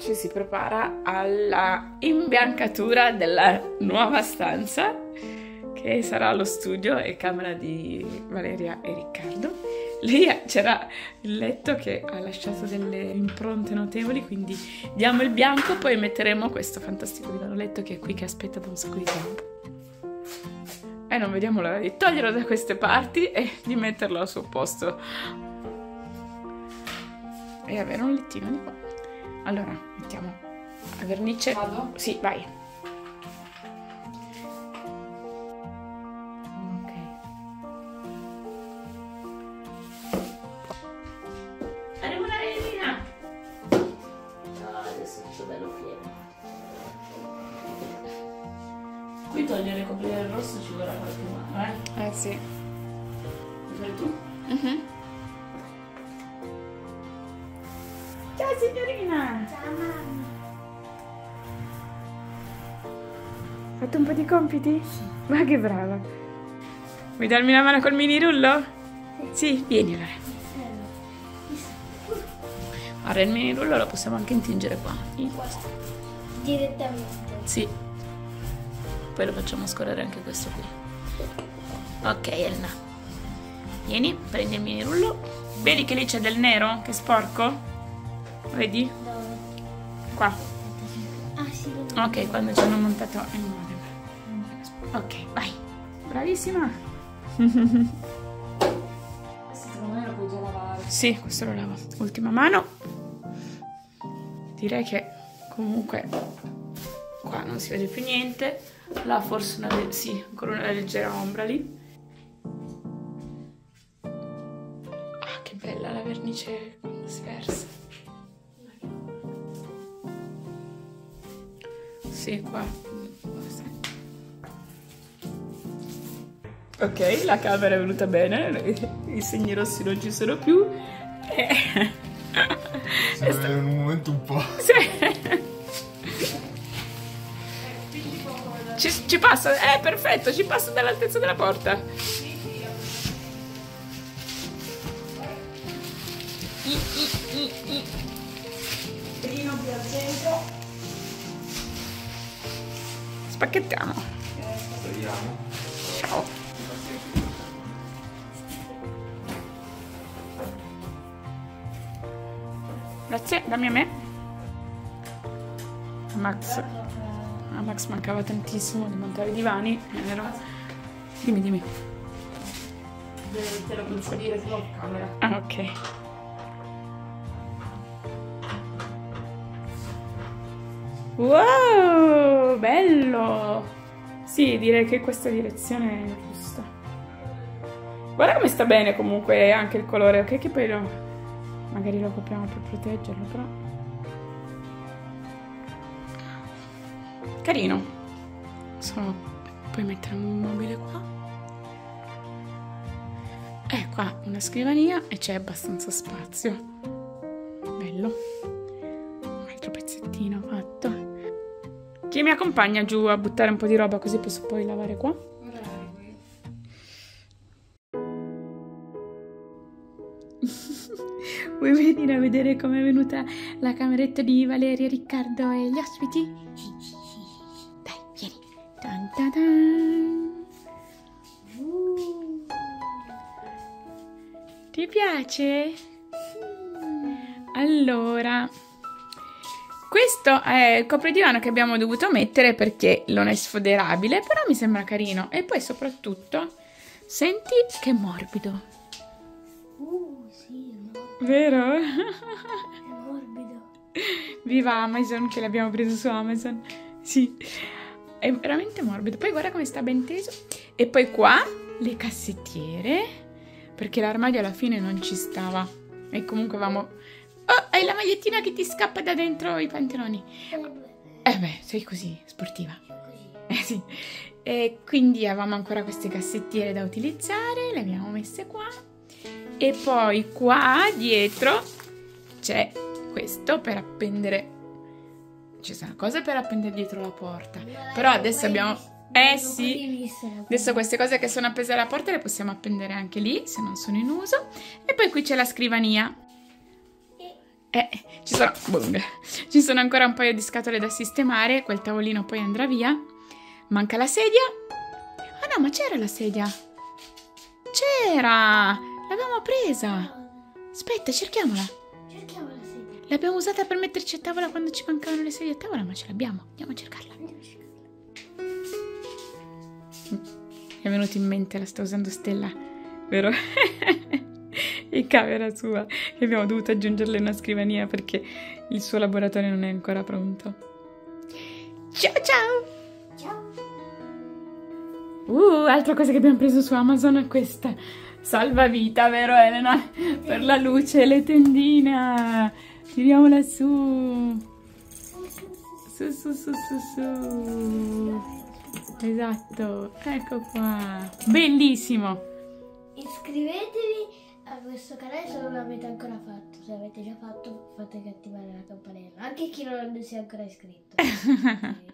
ci si prepara alla imbiancatura della nuova stanza, che sarà lo studio e camera di Valeria e Riccardo. Lì c'era il letto che ha lasciato delle impronte notevoli, quindi diamo il bianco, poi metteremo questo fantastico divano letto che è qui che aspetta da un sacco di tempo. E non vediamo l'ora di toglierlo da queste parti e di metterlo al suo posto. E avere un lettino di qua. Allora, mettiamo la vernice. Vado? Sì, vai. Ok. Andiamo una Elena! No, adesso sono bello pieno. Qui togliere e coprire il rosso ci vorrà qualche mano, eh? Sì. Lo fai tu? Ciao signorina! Ciao mamma. Hai fatto un po' di compiti? Sì. Ma che brava! Vuoi darmi una mano col mini rullo? Sì, vieni allora. Ora il mini rullo lo possiamo anche intingere qua. Direttamente. Sì. Poi lo facciamo scorrere anche questo qui. Ok, Elena. Vieni, prendi il mini rullo. Vedi che lì c'è del nero che è sporco? Vedi? Dove? Qua. Ah sì. Ok, quando ci hanno montato il modem. Ok, vai. Bravissima. Questo secondo me lo puoi già lavare. Sì, questo lo lavo. Ultima mano. Direi che comunque qua non si vede più niente. Là forse una, sì, ancora una leggera ombra lì. Ah, che bella la vernice quando si versa. Sì, qua. Ok, la camera è venuta bene, i segni rossi non ci sono più. È un momento un po'. Sì. Ci passa, perfetto, ci passa dall'altezza della porta. Pelino più al centro. Spacchettiamo. Vediamo. Ciao. Grazie, dammi a me. A Max mancava tantissimo di montare i divani. Dimmi. Te lo posso dire sulla camera. Ah, ok. Wow, bello! Sì, direi che questa direzione è giusta. Guarda come sta bene comunque anche il colore, ok? Che poi magari lo copriamo per proteggerlo, però. Carino. Poi metteremo un mobile qua. Qua una scrivania e c'è abbastanza spazio. Bello. Un altro pezzettino fatto. Chi mi accompagna giù a buttare un po' di roba così posso poi lavare qua? Vuoi venire a vedere com'è venuta la cameretta di Valeria, Riccardo e gli ospiti? Dai, vieni. Tan tan tan. Ti piace? Allora, questo è il copridivano che abbiamo dovuto mettere perché non è sfoderabile, però mi sembra carino. E poi soprattutto, senti che morbido. Sì, no. Vero? È morbido. Viva Amazon, che l'abbiamo preso su Amazon. Sì, è veramente morbido. Poi guarda come sta ben teso. E poi qua le cassettiere, perché l'armadio alla fine non ci stava. E comunque avevamo... Oh, hai la magliettina che ti scappa da dentro i pantaloni. Beh, sei così, sportiva. Sì. E quindi avevamo ancora queste cassettiere da utilizzare, le abbiamo messe qua. E poi qua dietro c'è questo per appendere. C'è una cosa per appendere dietro la porta. Però adesso abbiamo... sì. Adesso queste cose che sono appese alla porta le possiamo appendere anche lì, se non sono in uso. E poi qui c'è la scrivania. Ci sono ancora un paio di scatole da sistemare, quel tavolino poi andrà via. Manca la sedia. Ah no, ma c'era la sedia. C'era! L'abbiamo presa. Aspetta, cerchiamola. Cerchiamo la sedia. L'abbiamo usata per metterci a tavola quando ci mancavano le sedie a tavola, ma ce l'abbiamo. Andiamo a cercarla. Mi è venuto in mente, la sta usando Stella, vero? E camera sua, che abbiamo dovuto aggiungerle una scrivania perché il suo laboratorio non è ancora pronto. Ciao ciao! Ciao. Altra cosa che abbiamo preso su Amazon è questa salvavita, vero Elena? Per la luce, le tendine. Tiriamola su. Su. Esatto, ecco qua. Bellissimo. Iscrivetevi a questo canale se non l'avete ancora fatto. Se l'avete già fatto, fate attivare la campanella. Anche chi non si è ancora iscritto.